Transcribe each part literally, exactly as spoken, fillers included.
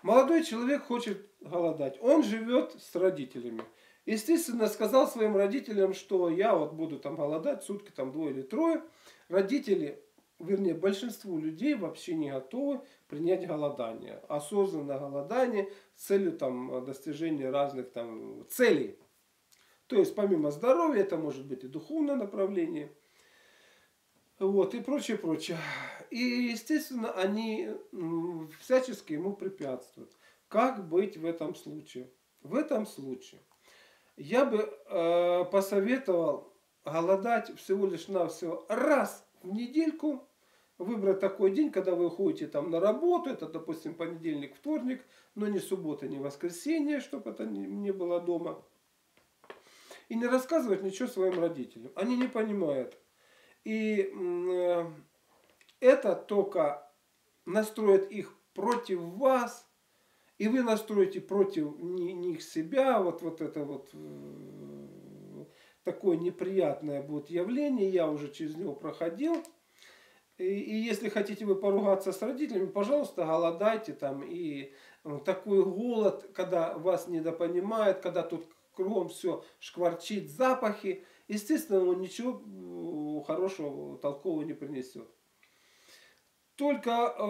Молодой человек хочет голодать. Он живет с родителями. Естественно, сказал своим родителям, что я вот буду там голодать сутки, там двое или трое. Родители, вернее, большинству людей вообще не готовы принять голодание. Осознанное голодание с целью там достижения разных там целей. То есть, помимо здоровья, это может быть и духовное направление. Вот, и прочее, прочее. И, естественно, они всячески ему препятствуют. Как быть в этом случае? В этом случае я бы э, посоветовал голодать всего лишь навсего раз в недельку, выбрать такой день, когда вы уходите там на работу, это, допустим, понедельник, вторник, но не суббота, не воскресенье, чтобы это не, не было дома. И не рассказывать ничего своим родителям. Они не понимают. И э, это только настроит их против вас, и вы настроите против них себя, вот, вот это вот э, такое неприятное будет явление, я уже через него проходил. И, и если хотите вы поругаться с родителями, пожалуйста, голодайте там. И э, такой голод, когда вас недопонимают, когда тут кругом все шкварчит, запахи, естественно, он ничего хорошего, толкового не принесет. Только э,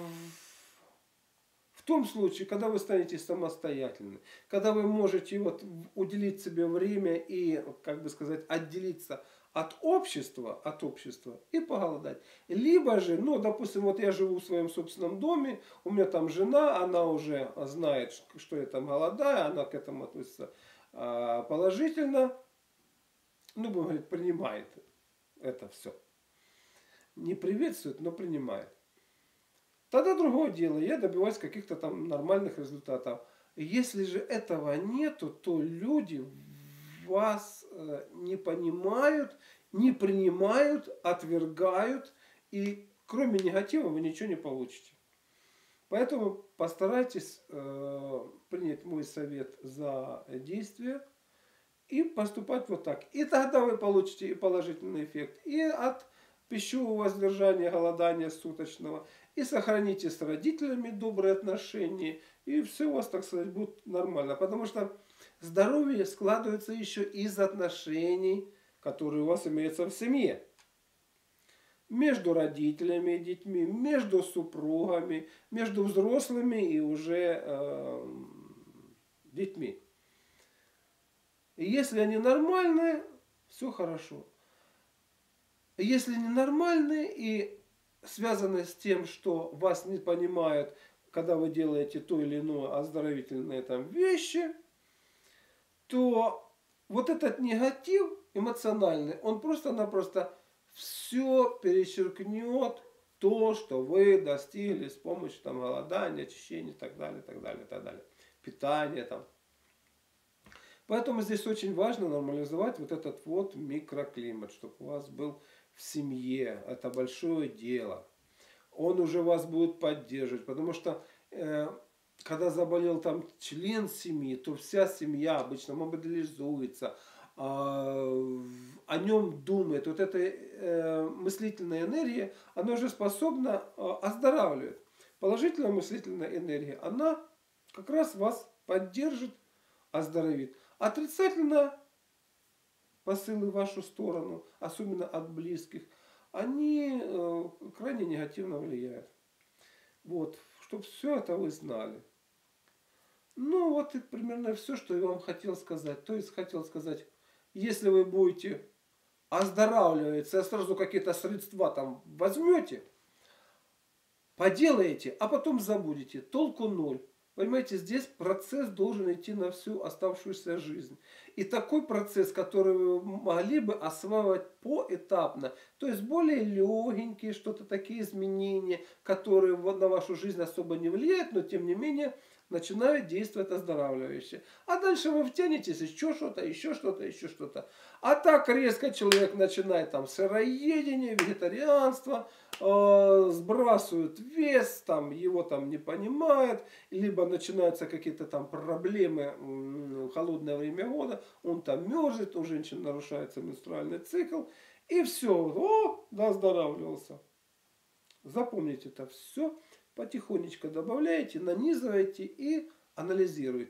в том случае, когда вы станете самостоятельны, когда вы можете вот уделить себе время и, как бы сказать, отделиться от общества, от общества и поголодать. Либо же, ну, допустим, вот я живу в своем собственном доме, у меня там жена, она уже знает, что я там голодаю, она к этому относится э, положительно. Ну, будем говорить, принимает это все. Не приветствует, но принимает. Тогда другое дело, я добиваюсь каких-то там нормальных результатов. Если же этого нету, то люди вас не понимают, не принимают, отвергают, и кроме негатива вы ничего не получите. Поэтому постарайтесь э, принять мой совет за действие и поступать вот так. И тогда вы получите и положительный эффект и от пищевого воздержания, голодания суточного, и сохраните с родителями добрые отношения, и все у вас, так сказать, будет нормально. Потому что здоровье складывается еще из отношений, которые у вас имеются в семье. Между родителями и детьми, между супругами, между взрослыми и уже э, детьми. И если они нормальные, все хорошо. Если ненормальные и связаны с тем, что вас не понимают, когда вы делаете то или иное оздоровительные там вещи, то вот этот негатив эмоциональный, он просто-напросто все перечеркнет то, что вы достигли с помощью там голодания, очищения и так далее, так далее, так далее. Питания там. Поэтому здесь очень важно нормализовать вот этот вот микроклимат, чтобы у вас был в семье. Это большое дело. Он уже вас будет поддерживать, потому что э, когда заболел там член семьи, то вся семья обычно мобилизуется, э, о нем думает. Вот эта э, мыслительная энергия, она уже способна э, оздоравливать. Положительная мыслительная энергия, она как раз вас поддержит, оздоровит. Отрицательно посылы в вашу сторону, особенно от близких, они э, крайне негативно влияют. Вот, чтобы все это вы знали. Ну, вот и примерно все, что я вам хотел сказать. То есть, хотел сказать, если вы будете оздоравливаться, сразу какие-то средства там возьмете, поделаете, а потом забудете, толку ноль. Понимаете, здесь процесс должен идти на всю оставшуюся жизнь. И такой процесс, который вы могли бы осваивать поэтапно, то есть более легенькие, что-то такие изменения, которые на вашу жизнь особо не влияют, но тем не менее начинают действовать оздоравливающе. А дальше вы втянетесь еще что-то, еще что-то, еще что-то. А так резко человек начинает там сыроедение, вегетарианство, э, сбрасывает вес, там, его там не понимают, либо начинаются какие-то там проблемы в холодное время года, он там мерзнет, у женщин нарушается менструальный цикл, и все, о, да, оздоравливался. Запомните это все. потихонечку добавляете, нанизываете и анализируете.